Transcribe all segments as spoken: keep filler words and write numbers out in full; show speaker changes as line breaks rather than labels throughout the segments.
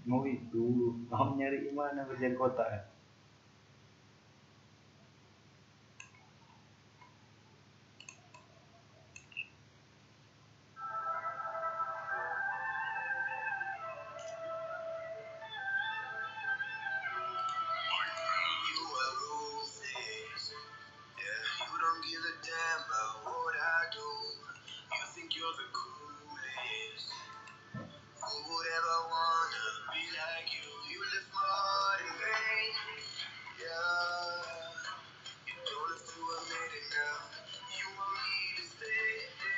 Oh itu, mau nyari mana kerjaan kota ya?
You are ruthless. Yeah, you don't give a damn about what I do. You think you're the coolest. Who would ever wanna be like you? You live my heart in vain. Yeah, you don't have to admit it now. You want me to stay,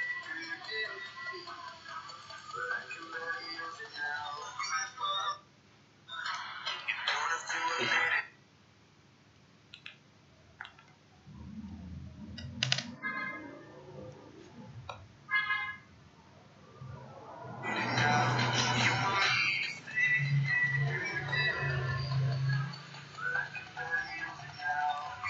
but I can barely use it now. You live my heart. You don't have to admit it now. You want me to stay, but I can barely use it now.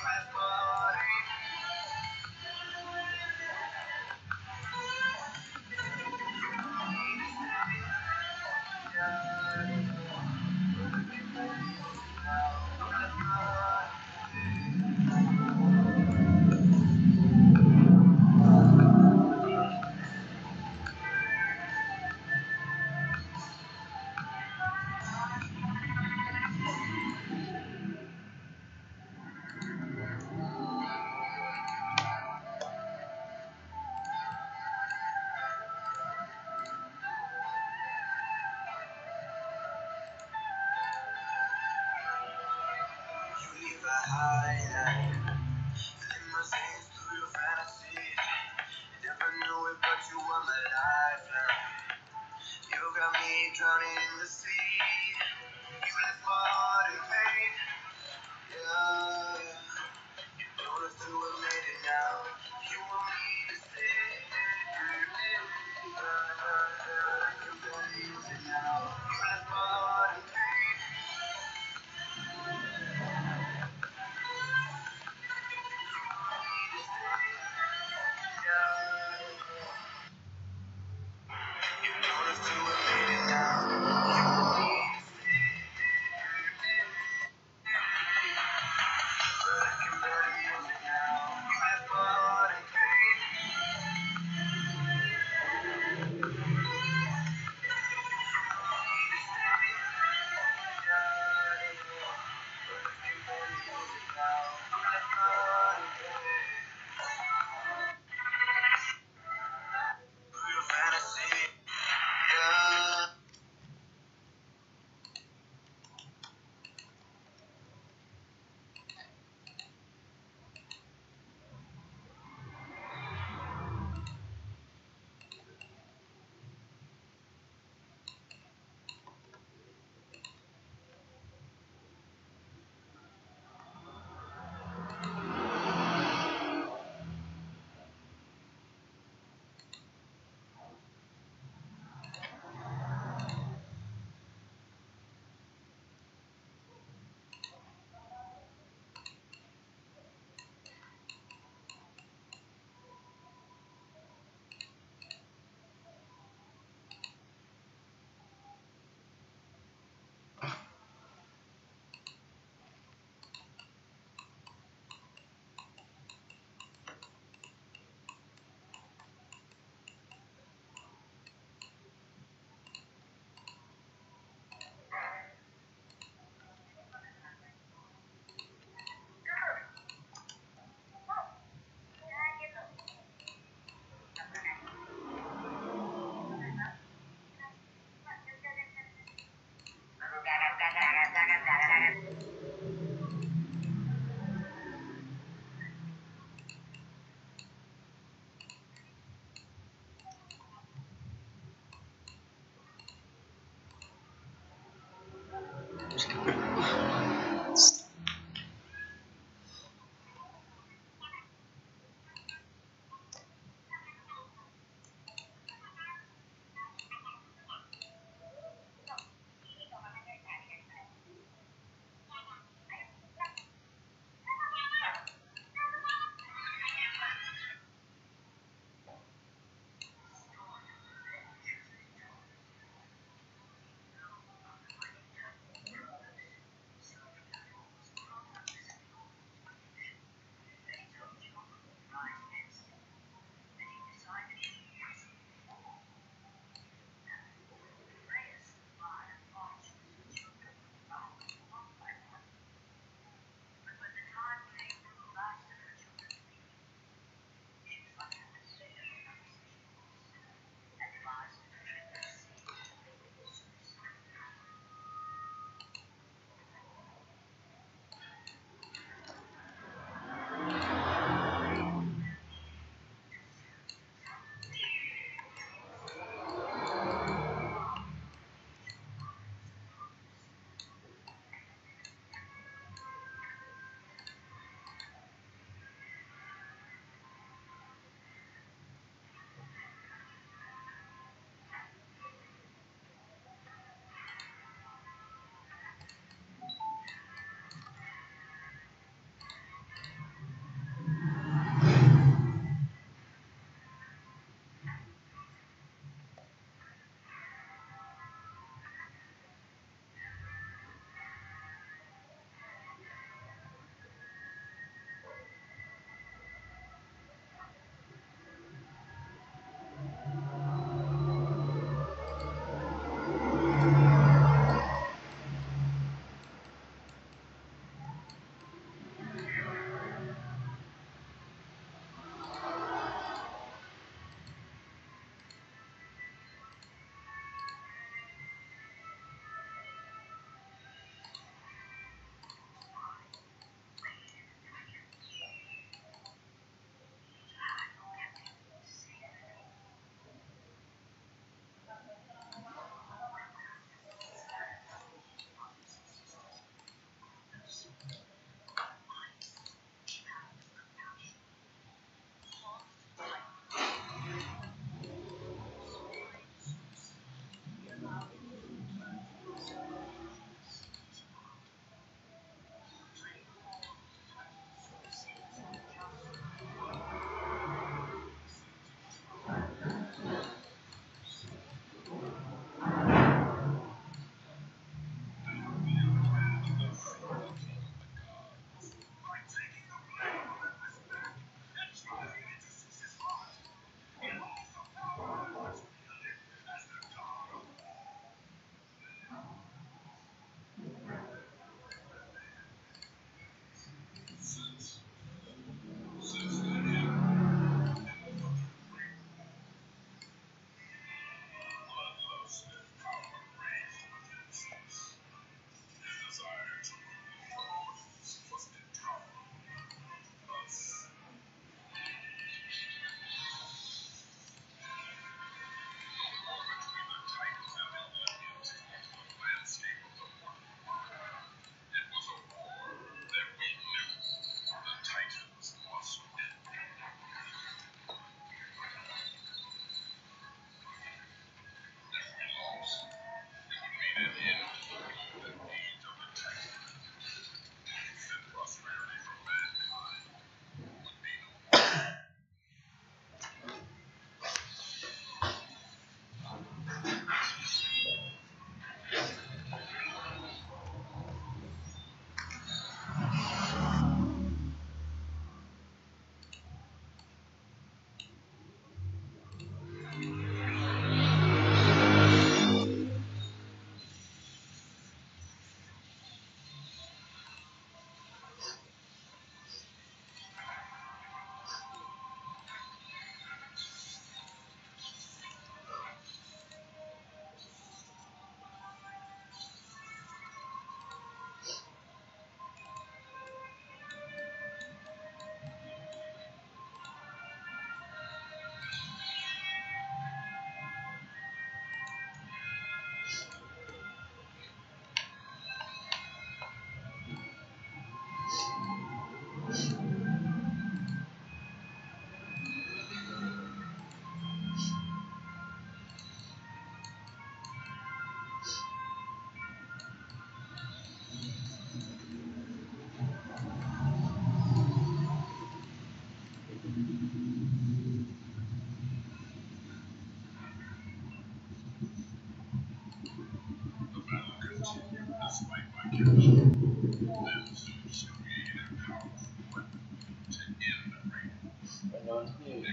Panahon sendiri.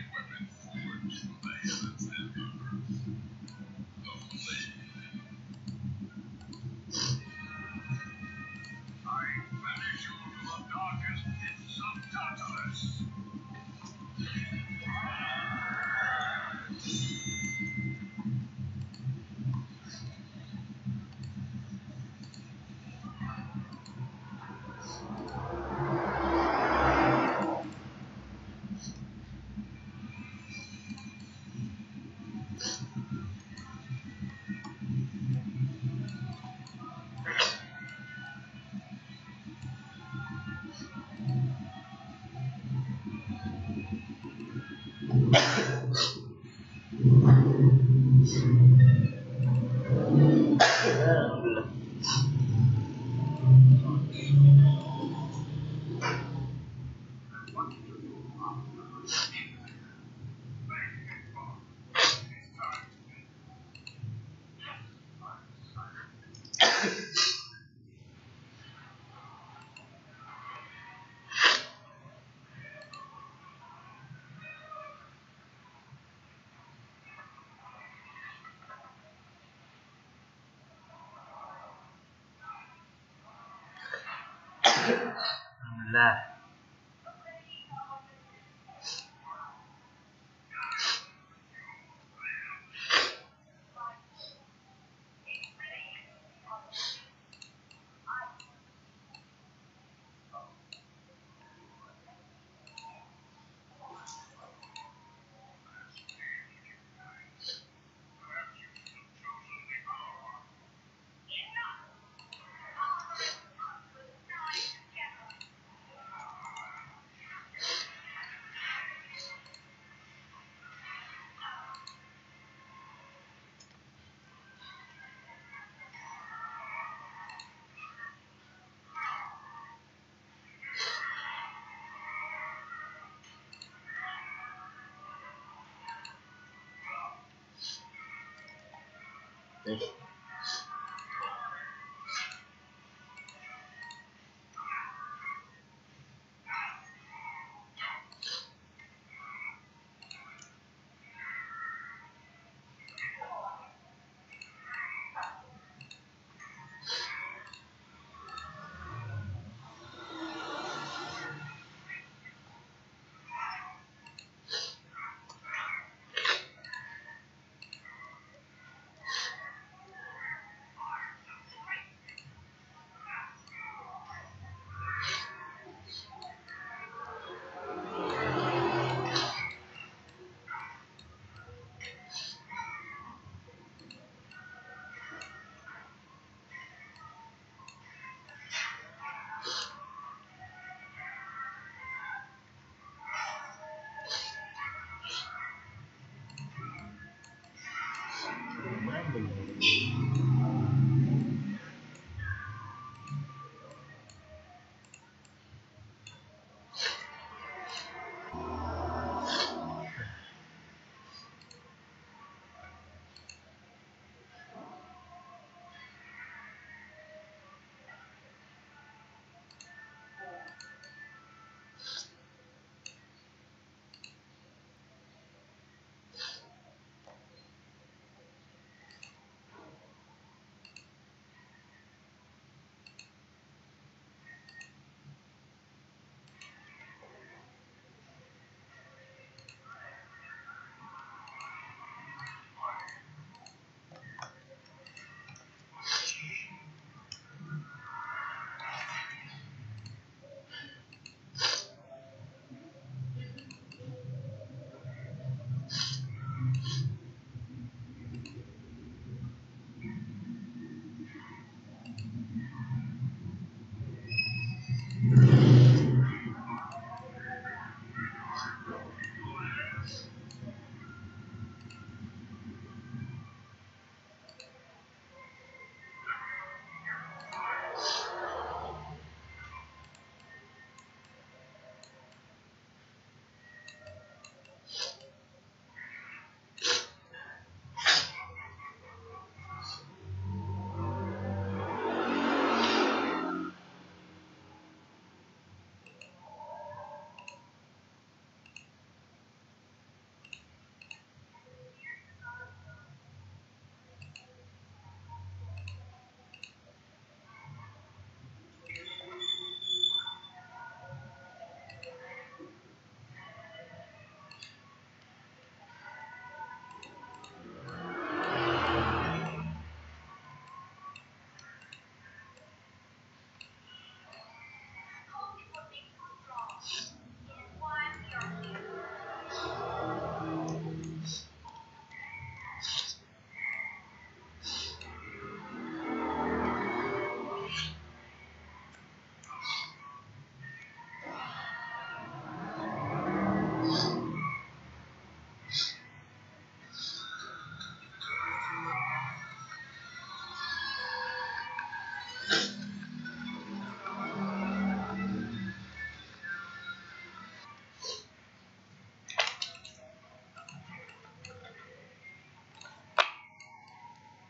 Alhamdulillah. Alhamdulillah. Yes.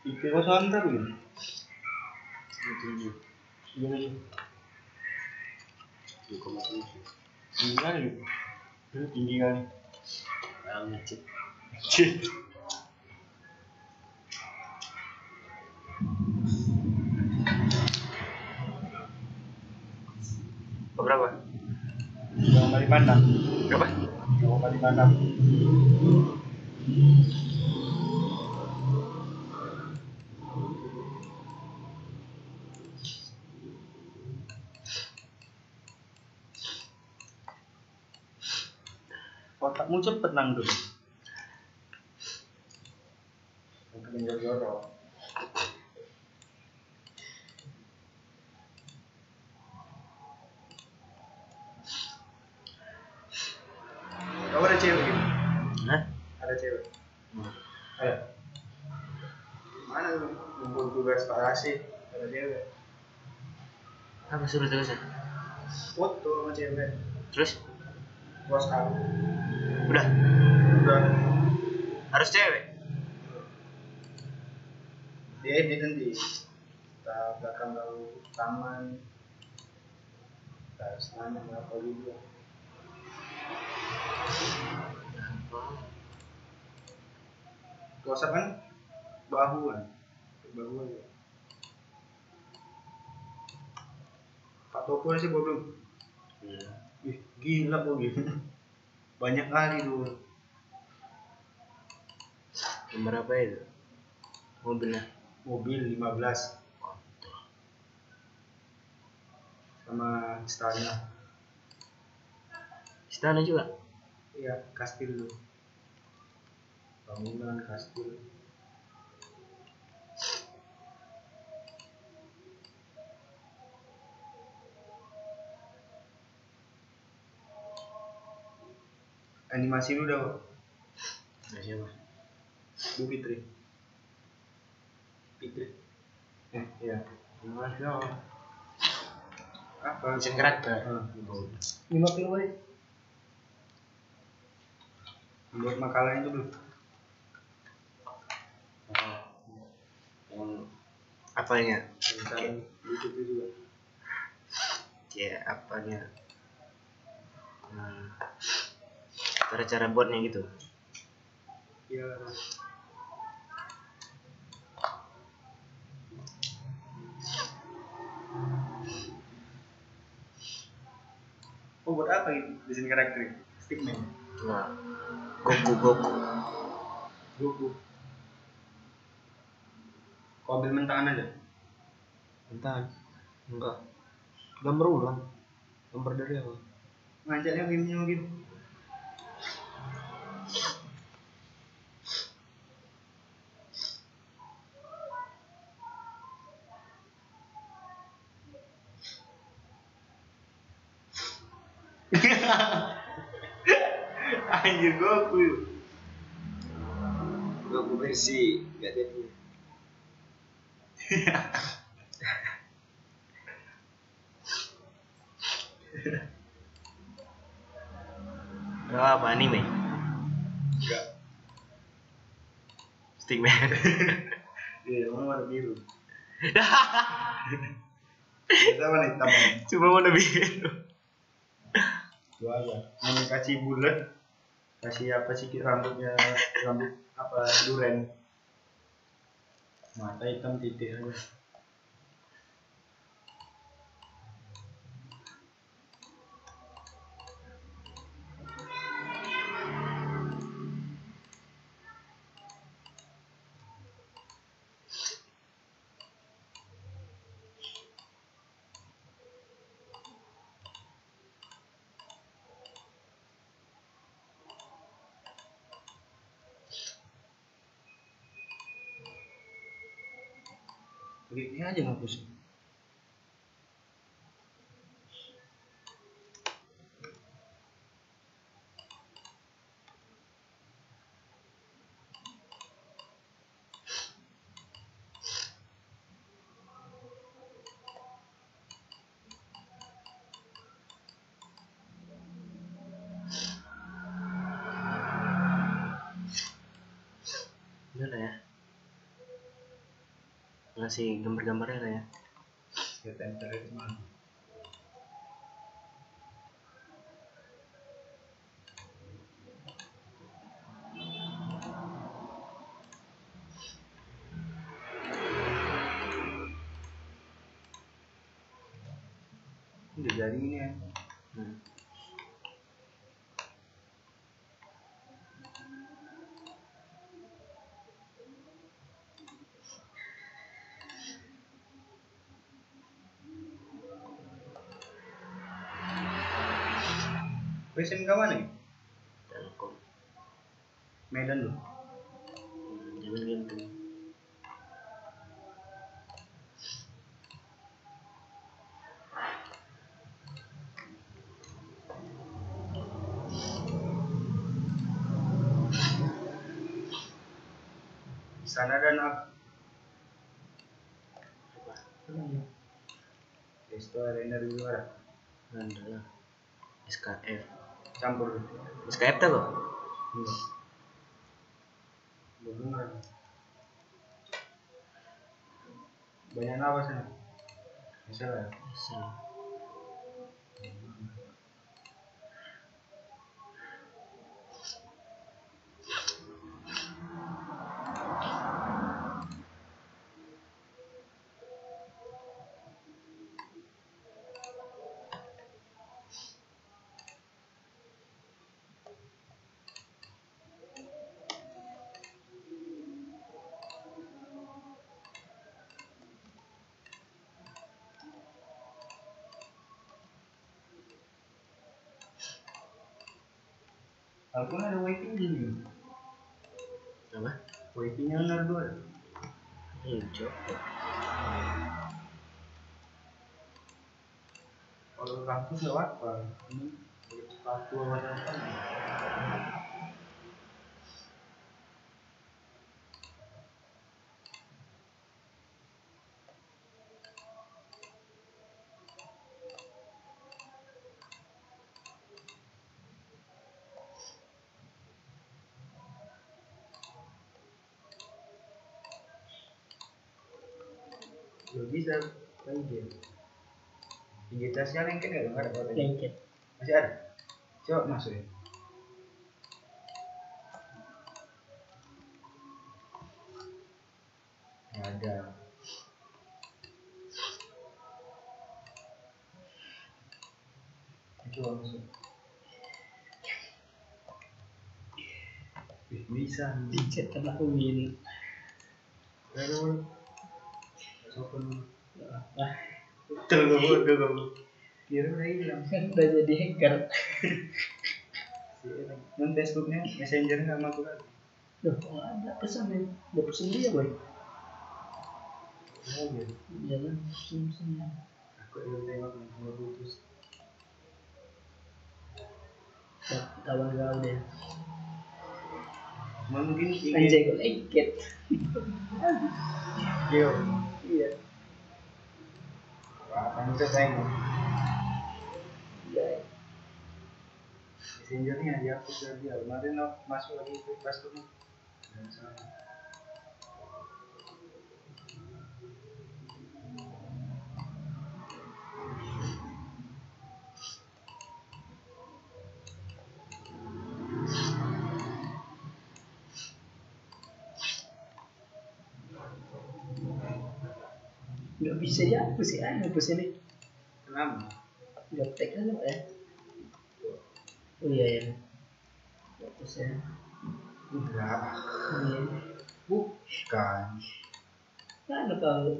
Tiga kosong antar gitu.
tujuh
Iya iya.
dua koma tujuh
Tinggi kali gitu. Itu tinggi kali.
yang ngecek
Cih.
berapa?
Dua koma lima enam.
Berapa?
Dua koma lima enam. Otakmu cepet nang tuh. Mungkin jorok. Kamu ada cewek gitu?
Hah?
Ada cewek?
Hmm.
Ada. Mana tuh? Ngumpul tugas Pak Rashid. Ada cewek.
Apa suruh terus?
Foto sama cewek.
Terus?
WhatsApp.
Udah?
Udah.
Harus cewek?
Dia edit nanti. Kita belakang lalu taman. Kita senang apa gitu. WhatsApp kan bahu kan? Bahu aja. Pak Topo sih bodoh.
Iya.
Ih, gila kok gitu. Banyak kali tuh.
Nomor apa itu? Mobilnya?
Mobil lima belas sama istana.
Istana juga?
Iya, kastil tuh. Bangunan kastil. Animasi lu udah,
Nah, siapa?
Bu Fitri. Fitri. Eh, iya.
Mas no.
Apa?
Desain karakter.
Ah, lima kilo aja. Buat makalah itu belum.
Yang apanya?
Misalnya YouTube itu juga.
Ya, apanya? Hmm. Cara-cara buatnya gitu.
Iya. Oh, buat apa gitu? Desain karakter. Stickman.
Nah, Goku Goku.
Goku. Kau ambil mentahan aja.
Bentar. Enggak. Gambar ulang. Gambar dari apa?
Ngajaknya gamenya gitu. Anjir Goku.
Goku versi enggak jadi. Enggak apa anime?
Enggak.
Stickman.
Iya, mau warna biru. Kita warna hitam.
Cuma warna biru.
Itu aja. Mau kasih bulat, kasih apa sih rambutnya rambut apa duren. Mata hitam titik aja. Begini aja ngapus.
Gimana ya? ngasih gambar-gambarnya lah ya.
Ya tempel itu mah. Udah jadi ini ya.
Hmm.
Kau S M K mana ya?
Telkom.
Medan loh.
Hmm, Jamin Ginting.
Di sana ada apa?
Apa?
Itu ada energi luar.
Ada lah. S K F.
Campur.
S K F tuh kok?
Enggak. Bener. Banyak apa sana? Misalnya.
Asal.
Aku ada wifi ini.
Apa?
Wifi-nya nol dua.
Hijau.
Kalau kampus lewat apa? Ini sepatu apa apa? Belum bisa lagi. Digitasinya lengket nggak? Nggak ada apa-apa.
Lengket.
Masih ada. Coba masuk ya. Nggak ada. Coba masuk. Eh, bisa.
Dicet telah ini.
Lalu. Sopan.
Ah,
Betul kamu, betul kamu. Kira udah hilang.
kan udah jadi hacker.
Non Facebooknya, Messenger nggak mampu lagi.
Duh, nggak ada pesan ya. Udah pesan dia boy.
Oh gitu.
Jalan pesan-pesannya.
Aku udah tengok mau putus.
Kawan kau deh.
Mungkin
Anjay gue lengket.
Yo.
Iya.
Wah, kamu tuh tengok.
Iya.
Messengernya aja aku sudah dia. Kemarin no, masuk lagi ke Facebook. Dan sana.
Nggak bisa ya, aku sih anu pesan ini.
Kenapa?
Gaptek kan ya? Oh iya ya. Gak pesan.
Enggak.
Iya.
Bukan.
Mana tahu?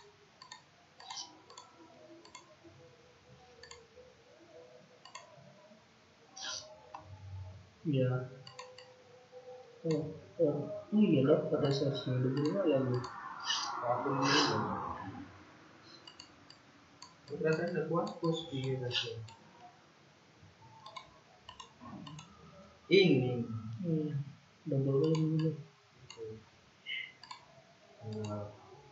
Ya. Oh, oh, oh iya loh pada sosial media lagi.
Aku dulu. Perasaan udah kuat pos di rasio. Ini.
Hmm. Double belum dulu.
Wow.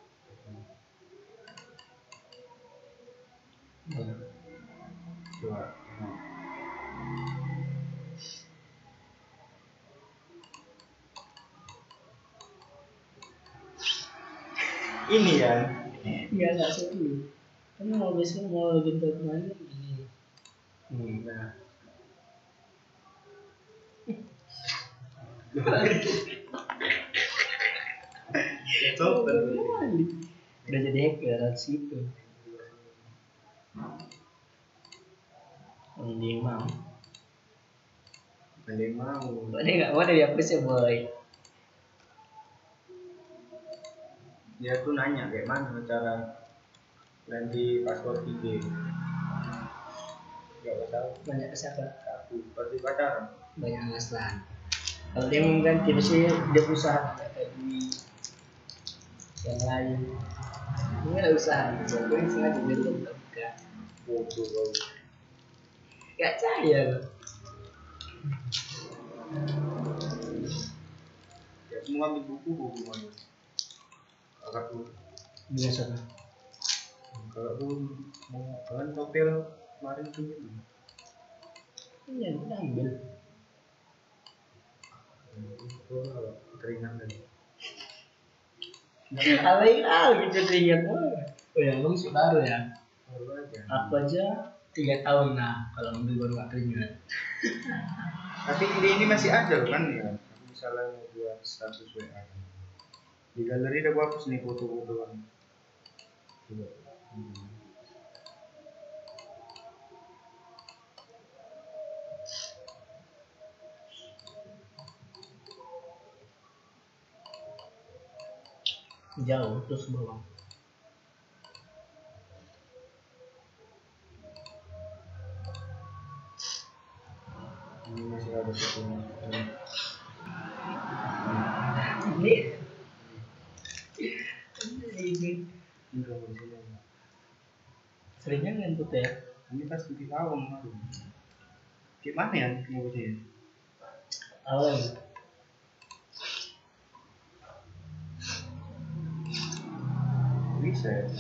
Coba. Ini ya.
Enggak enggak seru. Kan mau besok mau bentuk mana gini. Hmm, nah.
Coba.
Udah jadi hacker harus gitu. Hmm, dia mau.
Ada yang mau.
Dia nggak mau dari apa sih boy?
Dia tuh nanya kayak mana cara ganti password I G. Gak tahu.
Banyak siapa?
Aku pasti pacaran.
Banyak alasan. Kalau dia mau ganti pasti dia usaha kayak di yang lain. Ini ada usaha. Gue sengaja dia belum terbuka.
Bodoh kau.
Gak percaya loh.
Ya semua ambil buku buku mana? Kakak tuh.
Biasa.
Kakak tuh mau kan hotel kemarin tuh.
Iya, kita ambil.
Oh, teringat lagi.
Alay al gitu teringat. Oh ya, lu saudara ya.
Baru aja.
Aku aja tiga tahun lah kalau ambil baru gak teringat.
Tapi ide ini masih ada loh kan ya. Aku misalnya mau buat status W A. Di galeri udah gua hapus nih foto-foto kan. Coba. Hmm.
Jauh terus bawah.
Ini masih ada fotonya.
Ini ini
Ini kalau di sini.
seringnya ngentut ya.
Ini pas tujuh tahun baru. Gimana ya mau sih?
Awal.
Bisa ya.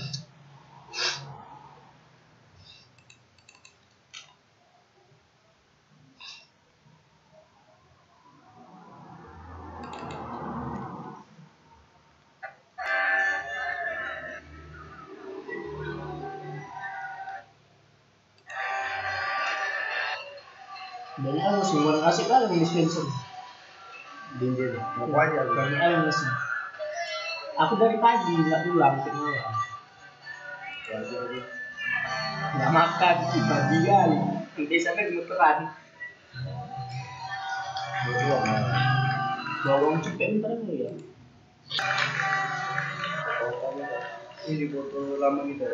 Banyak yang musim mau kasih kali di dispenser.
Dinjer. Apa aja aku.
Banyak yang musim. Aku dari pagi nggak pulang ke rumah.
Wajar aja.
Nggak makan pagi kali. Di sana gemeteran.
Berdua kan.
Bawang cepet ntar ya.
Ini foto lama kita.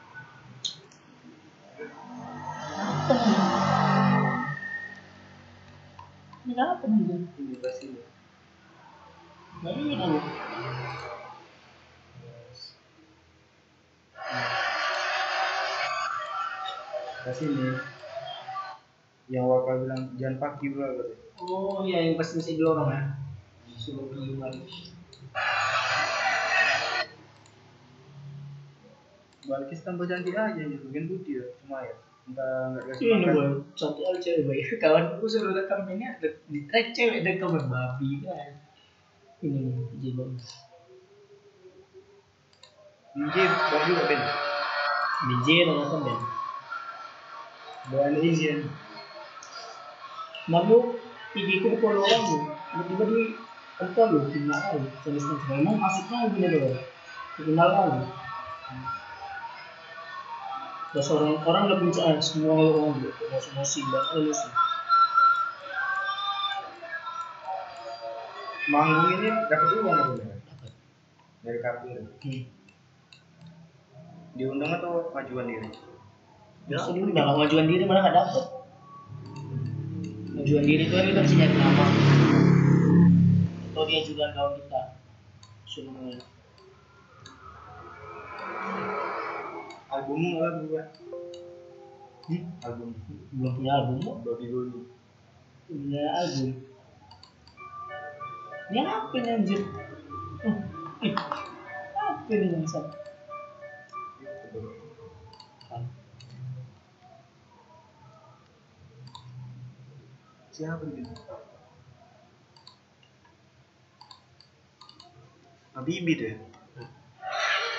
Ini apa nih?
Ini pasti.
Dari ini kan.
Kasih nih. Yang wakil bilang jangan pagi pula katanya.
Oh iya yang pas masih dorong ya. Suruh gimana?
Balkis tambah cantik aja nih, bagian putih ya, cuma ya. Entah nggak kasih
Ini
makan.
boy, cantik aja cewek boy. Kawanku suruh rekam ini ada di track cewek dan kawan babi kan. Ini nih, jibang.
Biji, baru juga Ben.
Bijir dan apa ben?
Bahan izin.
Namun, idiku follow lagi. Tiba-tiba di apa lu? Kenal lagi. Tulisnya memang asiknya gini loh. Kenal lagi. Terus orang orang udah bicara semua orang gitu, emosi-emosi banget emosi.
Manggung ini dapat uang apa Ben? Dari kartu.
Hmm.
Diundang atau majuan diri?
Ya, dulu udah majuan diri malah nggak dapet. Majuan diri itu kan kita mesti nyari nama. Atau dia juga kawan kita. Semua.
Albummu apa juga?
Hmm?
Album.
Belum punya album kok.
Bobby Goli.
Punya album. Ini apa nih anjir? Uh, ih, apa ini bangsat?
Siapa ini? Habibie deh.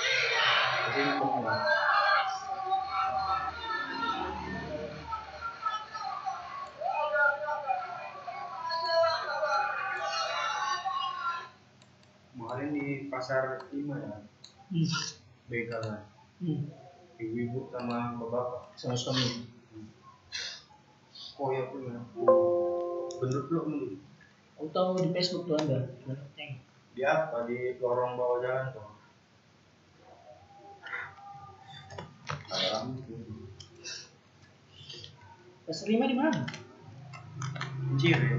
Timpuknya. Kemarin di pasar lima ya,
Hmm.
begal kan,
Hmm.
ibu-ibu sama bapak.
Sama suami.
Oh ya punya. Bener belum dulu?
Aku tahu di Facebook tuh ada. Tank.
Di apa? Di lorong bawah jalan tuh. Alam tuh.
Pasar lima di mana?
Anjir ya.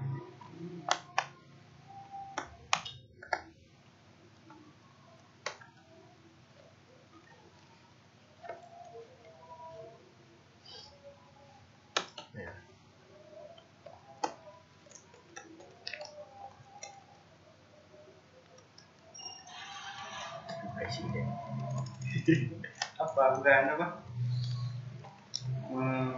Ya. Presiden. Apa bukan apa? Hmm.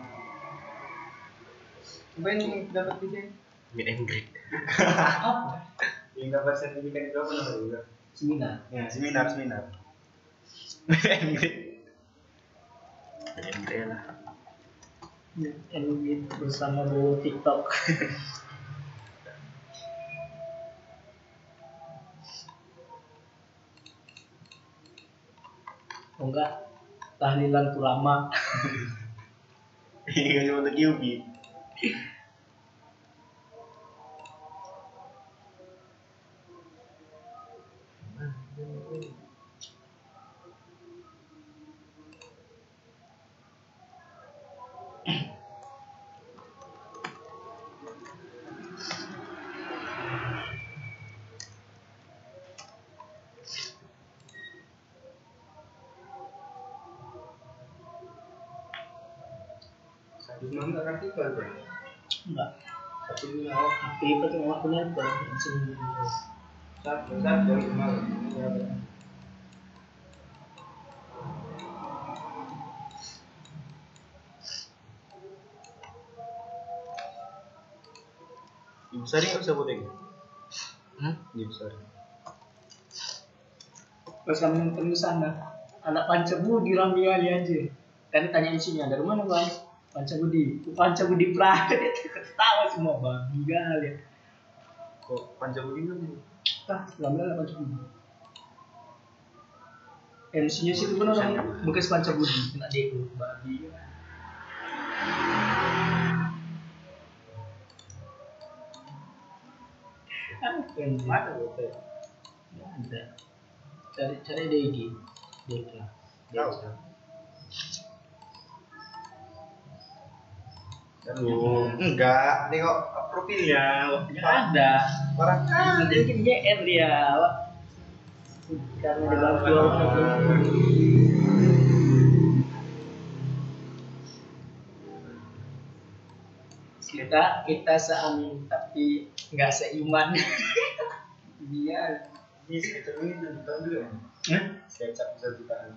Apa yang dapat tiga?
Meet and greet.
Yang dapat sertifikat itu apa namanya juga?
Seminar.
Ya, seminar, seminar. Meet and greet.
Meet and greet lah. Meet and greet bersama bro TikTok. Oh enggak, tahlilan ulama.
Ini cuma untuk Yubi. Satu semangka artikel bro.
Enggak.
Satu ini awak.
Tapi itu cuma aku lihat kalau sini.
Satu, satu dari kemarin. Ibu Sari nggak bisa bodeng?
Hmm?
Ibu Sari.
Pas kami nonton di sana, anak Pancabudi ramai kali aja. Kan tanya isinya dari mana bang? Pancabudi, Pancabudi Prada. Dia ketawa semua babi kali.
Kok Pancabudi kan?
Tah, lama lah Pancabudi. M C-nya sih itu benar orang bekas Pancabudi, kena deko babi. Kan mana betul? Nggak ada. Cari cari D G, D K.
Tahu. Aduh, enggak. Tengok profilnya.
Nggak ada.
Orang
Nanti mungkin G R dia, Wak. Karena dia bantu kita kita seamin tapi nggak seiman. Dia
ini sketchup ini satu jutaan dulu ya?
Hah?
Sketchup satu jutaan.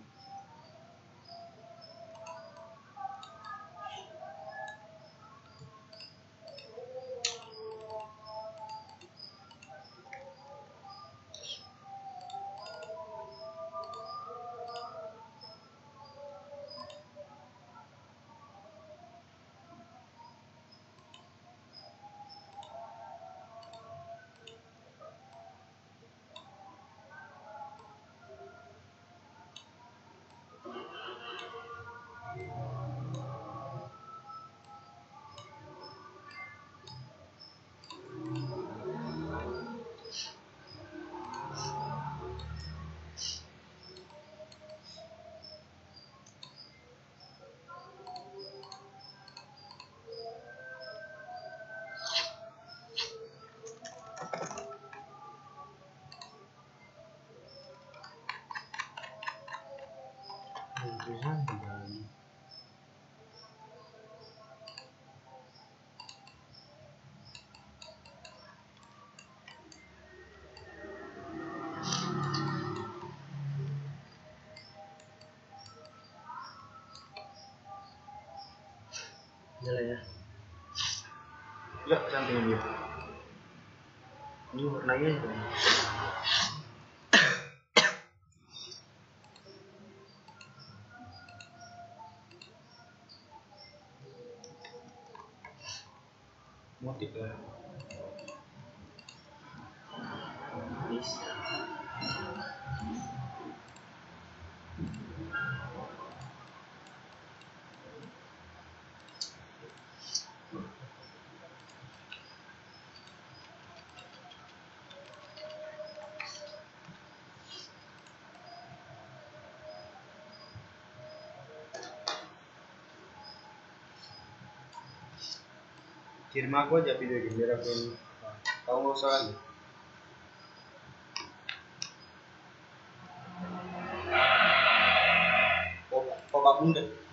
Gila ya.
Enggak, samping dia. Ini warnanya itu. motif ya.
Bisa.
Kirim aku aja video ini biar aku ini. Kau nggak usah lagi. Kau kau bunda.